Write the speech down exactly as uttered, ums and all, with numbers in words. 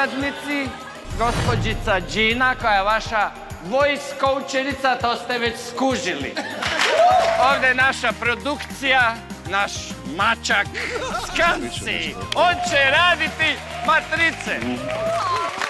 suradnici, gospođica Gina, koja je vaša voice coachenica, to ste već skužili. Ovdje je naša produkcija, naš mačak Skanci. On će raditi matrice.